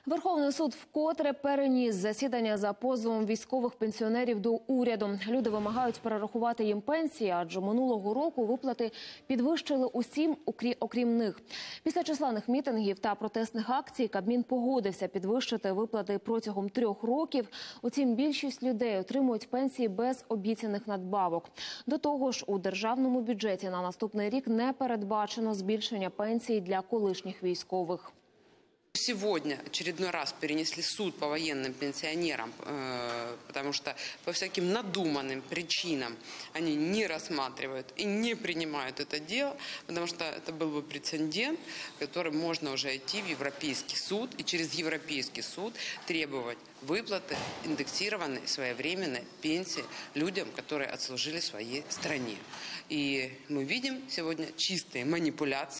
Верховний суд вкотре переніс засідання за позовом військових пенсіонерів до уряду. Люди вимагають перерахувати їм пенсії, адже минулого року виплати підвищили усім, окрім них. Після численних мітингів та протестних акцій Кабмін погодився підвищити виплати протягом 3 років. Утім, більшість людей отримують пенсії без обіцяних надбавок. До того ж, у державному бюджеті на наступний рік не передбачено збільшення пенсій для колишніх військових. Сегодня очередной раз перенесли суд по военным пенсионерам, потому что по всяким надуманным причинам они не рассматривают и не принимают это дело, потому что это был бы прецедент, которым можно уже идти в Европейский суд и через Европейский суд требовать выплаты индексированной своевременной пенсии людям, которые отслужили в своей стране. И мы видим сегодня чистые манипуляции.